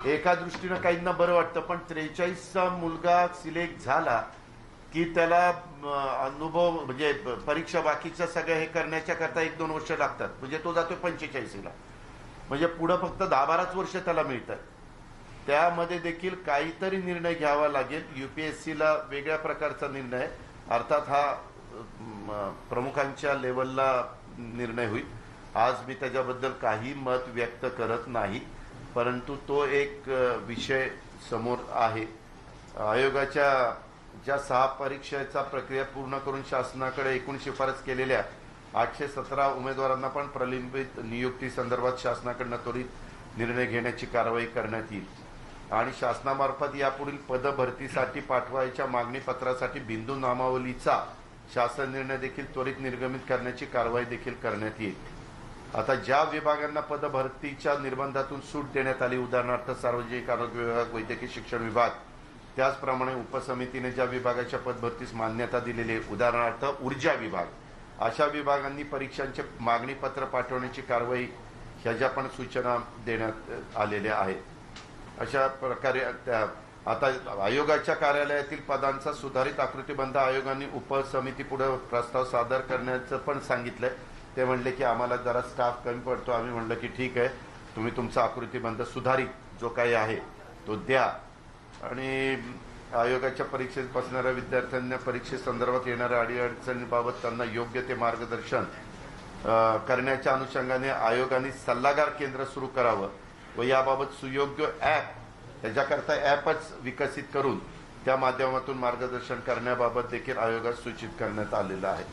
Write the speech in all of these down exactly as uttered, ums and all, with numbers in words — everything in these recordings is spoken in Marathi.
एका दृष्टीनं काहींना बरं वाटतं, पण त्रेचाळीसचा मुलगा सिलेक्ट झाला की त्याला अनुभव म्हणजे परीक्षा बाकीच्या सगळ्या हे करण्याच्या करता एक दोन वर्ष लागतात, म्हणजे तो जातो पंचेचाळीसला, म्हणजे पुढं फक्त दहा बाराच वर्ष त्याला मिळतात. त्यामध्ये देखील काहीतरी निर्णय घ्यावा लागेल. यूपीएससीला वेगळ्या प्रकारचा निर्णय, अर्थात हा प्रमुखांच्या लेवलला निर्णय होईल. आज मी त्याच्याबद्दल काही मत व्यक्त करत नाही, परंतु तो एक विषय समोर आहे. आयोगाच्या ज्या सहा परीक्षेचा प्रक्रिया पूर्ण करून शासनाकडे एकूण शिफारस केलेल्या आठशे सतरा उमेदवारांना पण प्रलंबित नियुक्ती संदर्भात शासनाकडनं त्वरित निर्णय घेण्याची कारवाई करण्यात येईल. आणि शासनामार्फत यापुढील पदभरतीसाठी पाठवायच्या मागणी पत्रासाठी बिंदू नामावलीचा शासन निर्णय देखील त्वरित निर्गमित करण्याची कारवाई देखील करण्यात येईल. आता ज्या विभागांना पदभरतीच्या निर्बंधातून सूट देण्यात आली, उदाहरणार्थ सार्वजनिक आरोग्य विभाग, वैद्यकीय शिक्षण विभाग, त्याचप्रमाणे उपसमितीने ज्या विभागाच्या पदभरतीस मान्यता दिलेली, उदाहरणार्थ ऊर्जा विभाग, अशा विभागांनी परीक्षांचे मागणी पत्र पाठवण्याची कारवाई ह्याच्या पण सूचना देण्यात आलेल्या आहेत. अशा प्रकारे आता आयोगाच्या कार्यालयातील पदांचा सुधारित आकृतीबंध आयोगाने उपसमितीपुढे प्रस्ताव सादर करण्याचं पण सांगितलंय. ते म्हणले की आम्हाला जरा स्टाफ कमी पडतो. आम्ही म्हणलं की ठीक आहे, तुम्ही तुमचा आकृतीबंध सुधारित जो काही आहे तो द्या. आणि आयोगाच्या परीक्षेत बसणाऱ्या विद्यार्थ्यांना परीक्षेसंदर्भात येणाऱ्या अडीअडचणींबाबत त्यांना योग्य ते मार्गदर्शन करण्याच्या अनुषंगाने आयोगाने सल्लागार केंद्र सुरू करावं व याबाबत सुयोग्य ॲप, त्याच्याकरता ॲपच विकसित करून त्या माध्यमातून मार्गदर्शन करण्याबाबत देखील आयोगात सूचित करण्यात आलेलं आहे.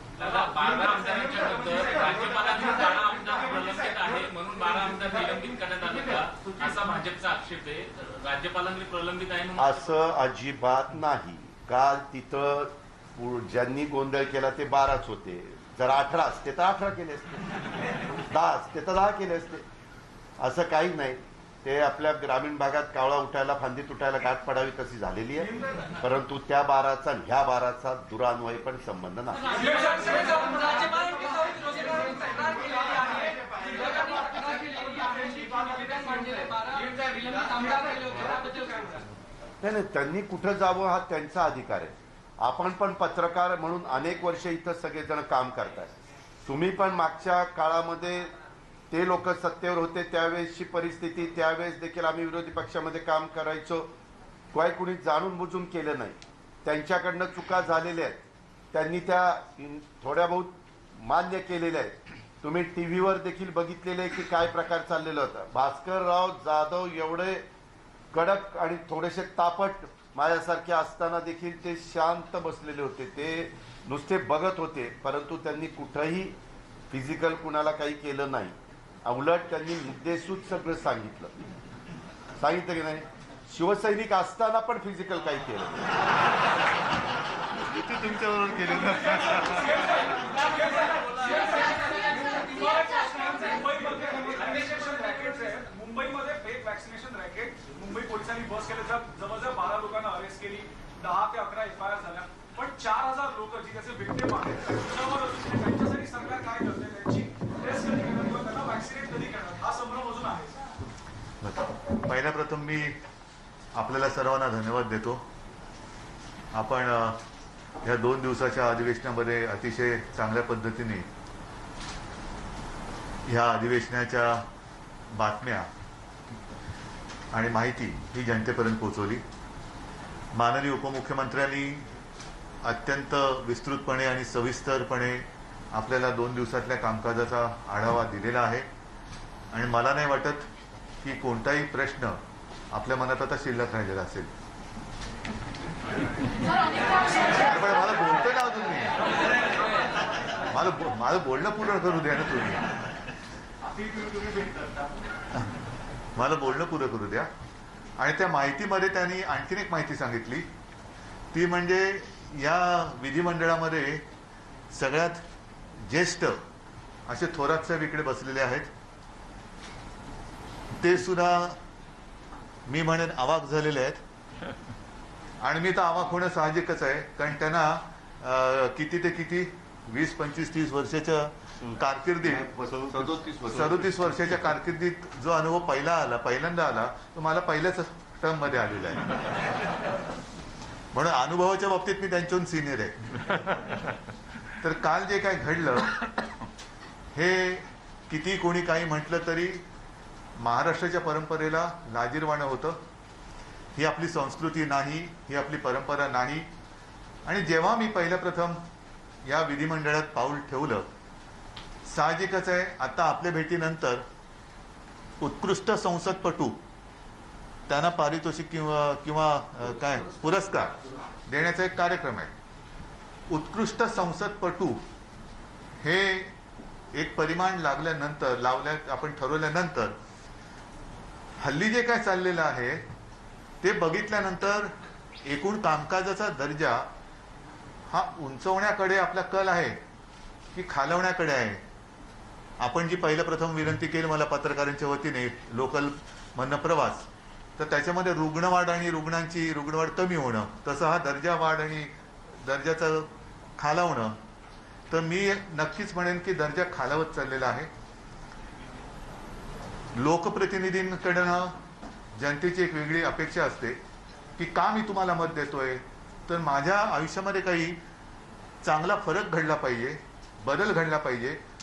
असं अजिबात नाही. काल तिथं ज्यांनी गोंधळ केला ते बाराच होते. जर अठरा असते तर अठरा केले असते, दहा असते तर दहा केले असते. असं काही नाही. ते आपल्या ग्रामीण भागात कावळा उठायला फांदी तुटायला गाठ पडावी तशी झालेली आहे, परंतु त्या बाराचा ह्या बाराचा दुरान्वयी पण संबंध नाही. नाही, त्यांनी कुठं जावं हा त्यांचा अधिकार आहे. आपण पण पत्रकार म्हणून अनेक वर्ष इथं सगळेजण काम करतात. तुम्ही पण मागच्या काळामध्ये ते लोक सत्तेवर होते त्यावेळेसची परिस्थिती, त्यावेळेस देखील आम्ही विरोधी पक्षामध्ये काम करायचो. काय कुणी जाणून बुजून केलं नाही. त्यांच्याकडनं चुका झालेल्या आहेत, त्यांनी त्या थोड्या बहुत मान्य केलेल्या आहेत. तुम्ही टी व्हीवर देखील बघितलेले आहे की काय प्रकार चाललेला होता. भास्करराव जाधव एवढे कडक आणि थोडेसे तापट माझ्यासारखे असताना देखील ते शांत बसलेले होते. ते नुसते बघत होते, परंतु त्यांनी कुठंही फिजिकल कुणाला काही केलं नाही. उलट त्यांनी मुद्देसूद सगळं सांगितलं सांगितलं की नाही. शिवसैनिक असताना पण फिजिकल काही केलं तुमच्याबरोबर केलं. मुंबईमध्ये फेक वॅक्सिनेशन रॅकेट मुंबई पोलिसांनी बस केलं. जवळजवळ बारा लोकांना अरेस्ट केली, दहा ते अकरा एफ आय आर झाल्या, पण चार हजार लोक जी त्याचे विक्टिम आहेत त्यांच्यासाठी सरकार काय करते, त्यांची टेस्ट कधी करणार किंवा त्यांना वॅक्सिनेट कधी करणार हा संभ्रम अजून आहे. पहिल्या प्रथम मी आपल्याला सर्वांना धन्यवाद देतो. आपण या दोन दिवसाच्या अधिवेशनामध्ये अतिशय चांगल्या पद्धतीने ह्या अधिवेशनाच्या बातम्या आणि माहिती ही जनतेपर्यंत पोहोचवली. माननीय उपमुख्यमंत्र्यांनी अत्यंत विस्तृतपणे आणि सविस्तरपणे आपल्याला दोन दिवसातल्या कामकाजाचा आढावा दिलेला आहे आणि मला नाही वाटत की कोणताही प्रश्न आपल्या मनात आता शिल्लक राहिलेला असेल. मला बोलतोय ना तुम्ही, माझं माझं बोलणं पूर्ण करू द्या ना तुम्ही, मला बोलणं पुरं करू द्या. आणि त्या माहितीमध्ये त्यांनी आणखीन एक माहिती सांगितली, ती म्हणजे या विधिमंडळामध्ये सगळ्यात ज्येष्ठ असे थोरात साहेब इकडे बसलेले आहेत. ते सुद्धा मी म्हणेन अवाक झालेले आहेत आणि मी तर अवाक होणं साहजिकच आहे, कारण त्यांना किती ते किती वीस पंचवीस तीस वर्षाच्या कारकिर्दीत सदोतीस वर्ष सदोतीस वर्षाच्या कारकिर्दीत जो अनुभव पहिला आला पहिल्यांदा आला तो मला पहिल्याच टर्म मध्ये आलेला आहे. म्हणून अनुभवाच्या बाबतीत मी त्यांच्याहून सिनियर आहे. तर काल जे काय घडलं हे किती कोणी काही म्हटलं तरी महाराष्ट्राच्या परंपरेला लाजिरवाणं होतं. ही आपली संस्कृती नाही, ही आपली परंपरा नाही. आणि जेव्हा मी पहिल्या प्रथम या विधिमंडळात पाऊल ठेवलं, साहजिकच आहे आता आपल्या भेटीनंतर उत्कृष्ट संसदपटू त्यांना पारितोषिक किंवा किंवा अ, काय पुरस्कार देण्याचा एक कार्यक्रम आहे. उत्कृष्ट संसदपटू हे एक परिमाण लागल्यानंतर लावल्या आपण ठरवल्यानंतर हल्ली जे काय चाललेलं आहे ते बघितल्यानंतर एकूण कामकाजाचा दर्जा हा उंचवण्याकडे आपला कल आहे की खालवण्याकडे आहे. आपण जी पहिल्या प्रथम विनंती केली मला पत्रकारांच्या वतीने लोकल मधनं प्रवास, तर त्याच्यामध्ये रुग्णवाढ आणि रुग्णांची रुग्णवाढ कमी होणं, तसं हा दर्जा वाढ आणि दर्जाचं खालावणं. तर मी नक्कीच म्हणेन की दर्जा खालावत चाललेला आहे. लोकप्रतिनिधींकडनं जनतेची एक वेगळी अपेक्षा असते की का मी तुम्हाला मत देतोय, तर माझ्या आयुष्यामध्ये काही चांगला फरक घडला पाहिजे, बदल घडला पाहिजे.